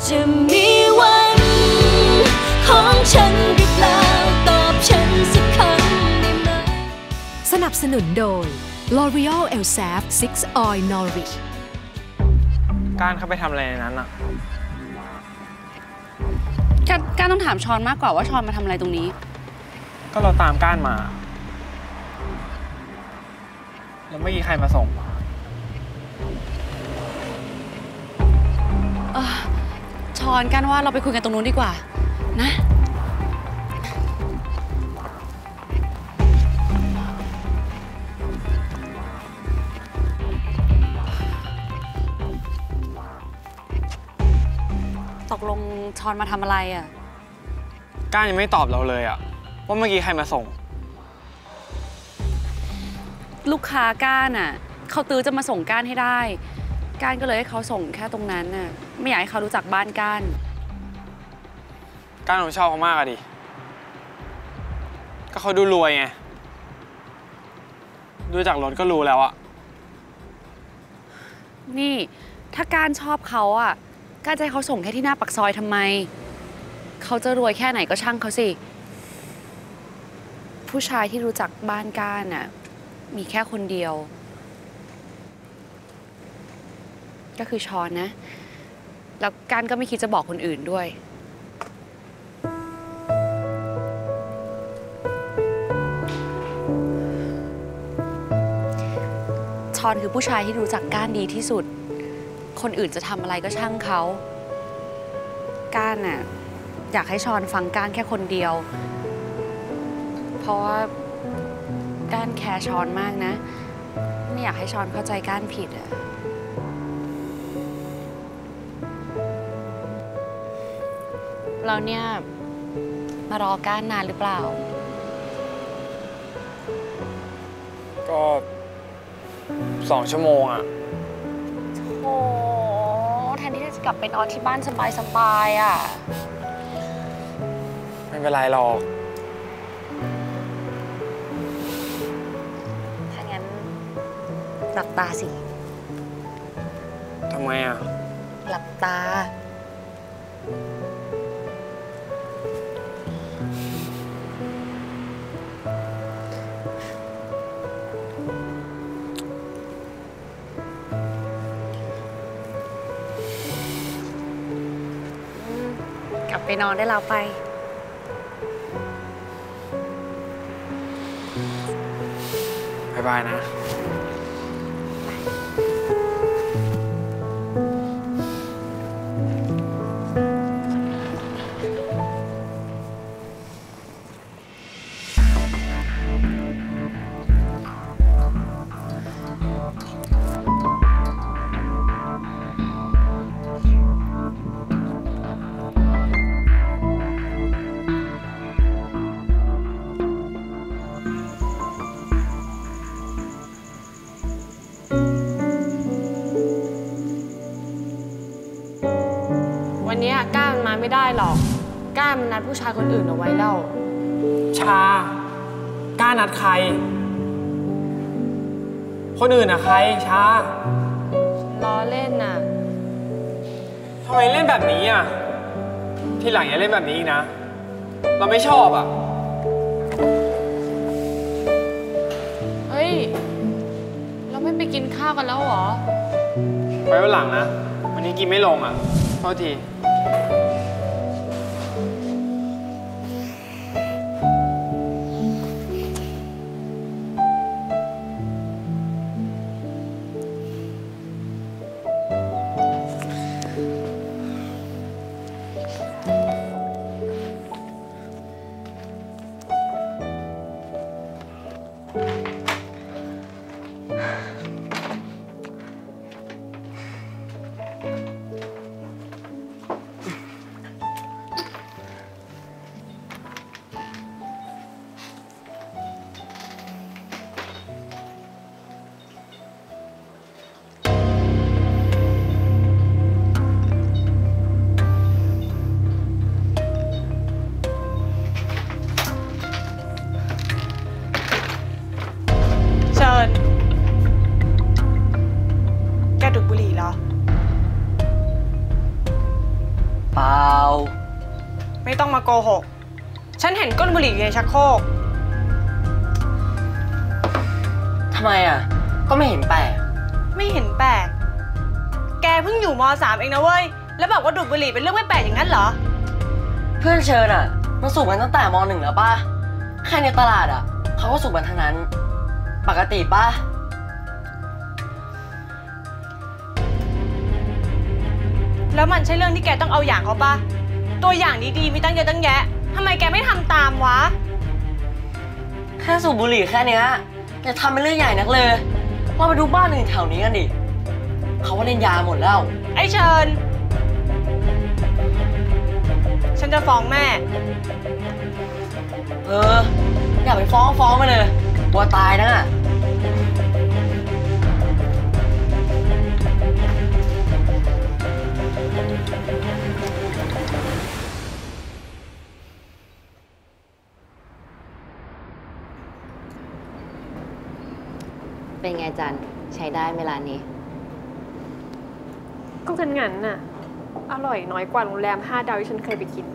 จะมีวันของฉันหรือเปล่าตอบฉันสักคำได้ไหมสนับสนุนโดย L'Oreal Elseve 6 Oil Nourish การเข้าไปทำอะไรในนั้นอ่ะก้านต้องถามชอนมากกว่าว่าชอนมาทำอะไรตรงนี้ก็เราตามก้านมาแล้วเมื่อกี้ใครมาส่งชอนก้านว่าเราไปคุยกันตรงนู้นดีกว่านะตกลงชอนมาทำอะไรอ่ะก้านยังไม่ตอบเราเลยอ่ะว่าเมื่อกี้ใครมาส่งลูกค้าก้านอ่ะเขาตื้อจะมาส่งก้านให้ได้ก้านก็เลยให้เขาส่งแค่ตรงนั้นน่ะไม่อยากให้เขารู้จักบ้านก้านผมชอบเขามากอะดิก็เขาดูรวยไงดูจากรถก็รู้แล้วอะนี่ถ้าก้านชอบเขาอ่ะก้านจะให้เขาส่งแค่ที่หน้าปากซอยทำไมเขาจะรวยแค่ไหนก็ช่างเขาสิผู้ชายที่รู้จักบ้านก้านน่ะมีแค่คนเดียวก็คือชอนนะแล้วก้านก็ไม่คิดจะบอกคนอื่นด้วยชอนคือผู้ชายที่รู้จักก้านดีที่สุดคนอื่นจะทำอะไรก็ช่างเขาก้านน่ะอยากให้ชอนฟังก้านแค่คนเดียวเพราะว่าก้านแคร์ชอนมากนะไม่อยากให้ชอนเข้าใจก้านผิดอะเราเนี่ยมารอก้านนานหรือเปล่าก็2 ชั่วโมงอะโอ้แทนที่จะกลับไปนอนที่บ้านสบายๆอ่ะไม่เป็นไรหรอกถ้างั้นหลับตาสิทำไมอะหลับตากลับไปนอนได้แล้วไปบ๊ายบายนะวันนี้ก้ามันมาไม่ได้หรอกก้ามันนัดผู้ชายคนอื่นเอาไว้แล้วชาก้านัดใครคนอื่นอะใครชาล้อเล่นน่ะทำไมเล่นแบบนี้อะทีหลังอย่าเล่นแบบนี้อีกนะเราไม่ชอบอะเฮ้ยเราไม่ไปกินข้าวกันแล้วเหรอไว้วันหลังนะวันนี้กินไม่ลงอะโทษทีไม่ต้องมาโกหก ฉันเห็นก้นบุหรี่อยู่ในชักโครกทำไมอ่ะก็ไม่เห็นแปลกไม่เห็นแปลก แกเพิ่งอยู่ม.3 เองนะเว้ย แล้วบอกว่าดูดบุหรี่เป็นเรื่องไม่แปลกอย่างนั้นเหรอเพื่อนเชิญอ่ะมันสูบกันตั้งแต่ม.1 แล้วป่ะใครในตลาดอ่ะเขาก็สูบกันทั้งนั้นปกติป่ะแล้วมันใช่เรื่องที่แกต้องเอาอย่างเขาปะตัวอย่างดีๆมีตั้งเยอะตั้งแยะทำไมแกไม่ทำตามวะแค่สูบบุหรี่แค่เนี้ยอย่าทำเป็นเรื่องใหญ่นักเลยเราไปดูบ้านอื่นแถวนี้กันดิเขาว่าเล่นยาหมดแล้วไอ้เชิญ ฉันจะฟ้องแม่อย่าไปฟ้องมาเลยกลัวตายนะเป็นไงจันใช้ได้เวลานี้ก็งั้นน่ะ อร่อยน้อยกว่าโรงแรม5 ดาวที่ฉันเคยไปกิน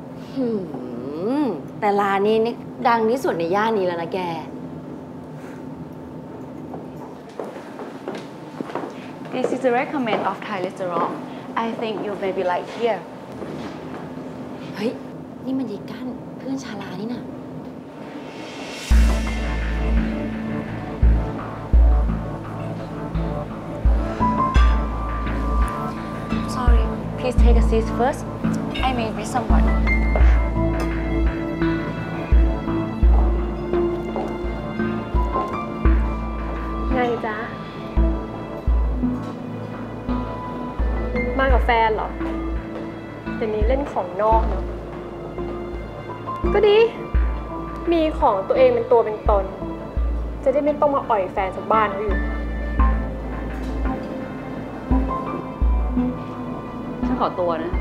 แต่ร้านนี้นี่ดังที่สุดในย่านนี้แล้วนะแก This is a recommend of Thai restaurant. I think you maybe like here. เฮ้ย นี่มันยายกั้นเพื่อนชาลานี่น่ะ Sorry, please take a seat first. I may be someone. ไงจ๊ะ มากับแฟนเหรอเดี๋ยวนี้เล่นของนอกเนาะก็ดี มีของตัวเองเป็นตัวเป็นตน จะได้ไม่ต้องมาอ่อยแฟนจากบ้านเขาอยู่ฉันขอตัวนะ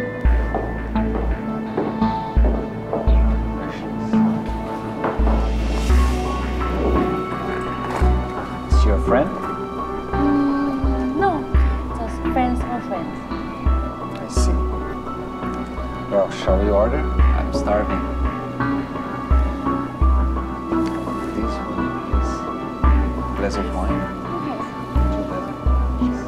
Is your friend? No, just friends or friends. I see. Well, shall we order? I'm starving. This one, please. Glass of wine. Two glasses.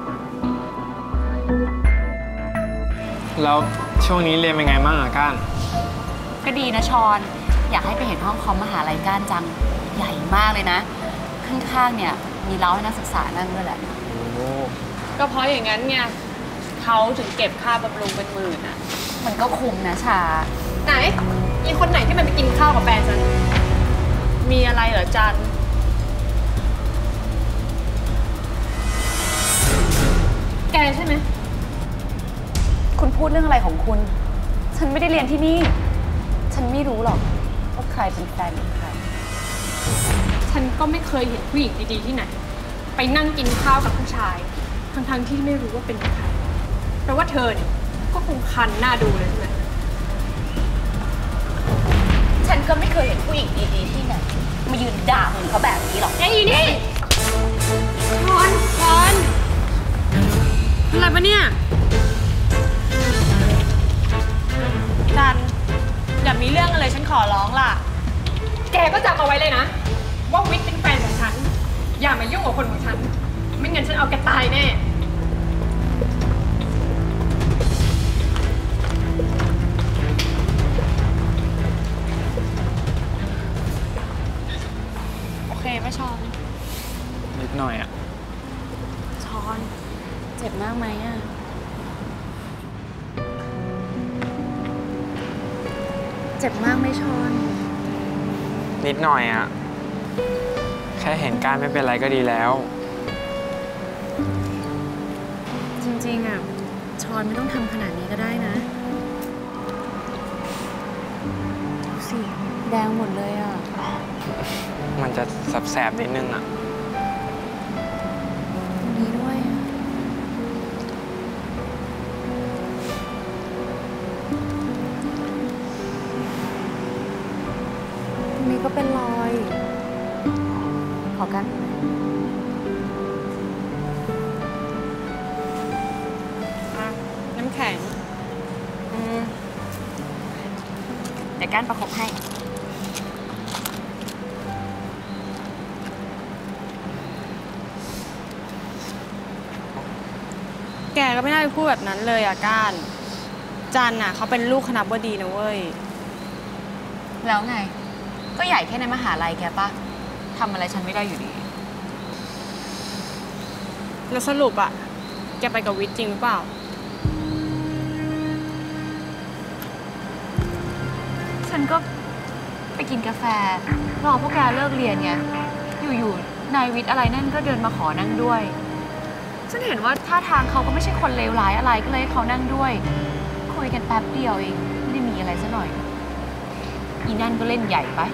แล้วช่วงนี้เรียนเป็นไงบ้างอะก้านก็ดีนะชอน อยากให้ไปเห็นห้องคอมมหาลัยก้านจัง ใหญ่มากเลยนะ ข้างๆเนี่ยมีเล้าให้นักศึกษานั่งด้วยแหละก็เพราะอย่างนั้นไงเขาถึงเก็บค่าบำรุงเป็นหมื่นอ่ะมันก็คุ้มนะชาไหน มีคนไหนที่มันไปกินข้าวกับแฟนฉันมีอะไรเหรอจันแกใช่ไหมคุณพูดเรื่องอะไรของคุณ ฉันไม่ได้เรียนที่นี่ ฉันไม่รู้หรอกว่าใครเป็นแฟนของใครฉันก็ไม่เคยเห็นผู้หญิงดีๆที่ไหน ไปนั่งกินข้าวกับผู้ชาย ทั้งๆที่ไม่รู้ว่าเป็นใครแปลว่าเธอเนี่ยก็คงคันหน้าดูเลยใช่ไหมฉันก็ไม่เคยเห็นผู้หญิงดีๆที่ไหนมายืนด่ามึงเขาแบบนี้หรอกไอ้นี่ชอนอะไรปะเนี่ยจัน อย่ามีเรื่องกันเลยฉันขอร้องล่ะแกก็จำเอาไว้เลยนะ ว่าวิทย์เป็นแฟนของฉัน อย่ามายุ่งกับคนของฉัน ไม่งั้นฉันเอาแกตายแน่โอเคไหมชอนนิดหน่อยอะชอน เจ็บมากไหมอ่ะ เจ็บมากไหมชอนนิดหน่อยอะแค่เห็นก้านไม่เป็นไรก็ดีแล้วจริงๆอ่ะ ชอนไม่ต้องทำขนาดนี้ก็ได้นะ ดูสิ แดงหมดเลยอ่ะมันจะแสบๆนิดนึงอะตรงนี้ด้วยอ่ะ ตรงนี้ก็เป็นรอย ขอกันน้ำแข็งดี๋ยวก้านประคบให้แกก็ไม่น่าไปพูดแบบนั้นเลยอะก้าน จันน่ะเขาเป็นลูกคณบดีนะเว้ยแล้วไง ก็ใหญ่แค่ในมหาลัยแกปะทำอะไรฉันไม่ได้อยู่ดีแล้วสรุปอะแกไปกับวิทย์จริงหรือเปล่าฉันก็ไปกินกาแฟรอพวกแกเลิกเรียนไง อยู่ๆนายวิทย์อะไรนั่นก็เดินมาขอนั่งด้วย ฉันเห็นว่าท่าทางเขาก็ไม่ใช่คนเลวร้ายอะไรก็เลยให้เขานั่งด้วย คุยกันแป๊บเดียวเองไม่ได้มีอะไรซะหน่อย อีนั่นก็เล่นใหญ่ไป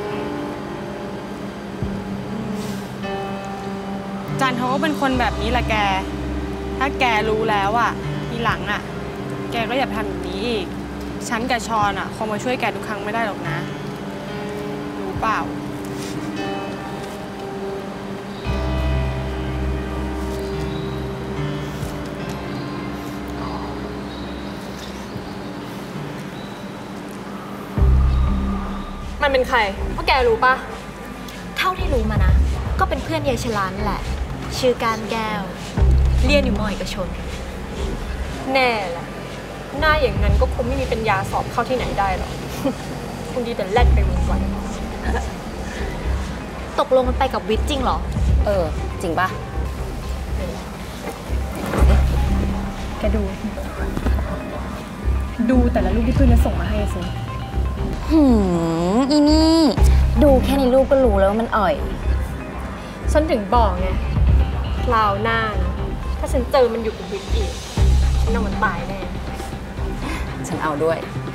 จันเขาก็เป็นคนแบบนี้แหละแก ถ้าแกรู้แล้วอะทีหลังอะแกก็อย่าทำแบบนี้อีก ฉันกับชอนอะคงมาช่วยแกทุกครั้งไม่ได้หรอกนะ รู้เปล่า มันเป็นใครพวกแกรู้ปะเท่าที่รู้มานะ ก็เป็นเพื่อนยายชลานั่นแหละ ชื่อการแก้ว เรียนอยู่มอเอกชนแน่แหละหน้าอย่างนั้นก็คงไม่มีปัญญาสอบเข้าที่ไหนได้หรอก คงดีแต่แลดไปวันตกลงมันไปกับวิทย์จริงเหรอจริงปะแกดูแต่ละรูปที่เพื่อนจะส่งมาให้สิอีนี่ ดูแค่ในรูปก็รู้แล้วว่ามันอ่อยฉันถึงบอกไงคราวหน้านะถ้าฉันเจอมันอยู่กับวิทย์อีก ฉันเอามันตายแน่ฉันเอาด้วย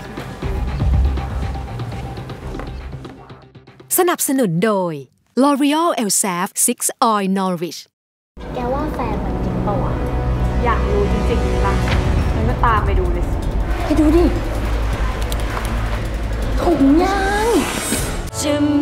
สนับสนุนโดย L'Oreal Elsav 6 Oil Nourish แกว่าแฟนมันจริงเปล่าวะอยากรู้จริงๆล่ะฉันก็ตามไปดูเลยสิไปดูดิถุงยางจะ